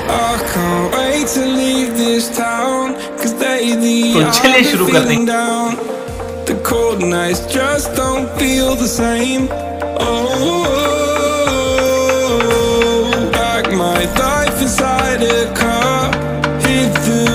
I can't wait to leave this town, cause lately तो I've चलिए been शुरू करते feeling हैं। down. The cold nights just don't feel the same. Oh, like my life inside a car, hit the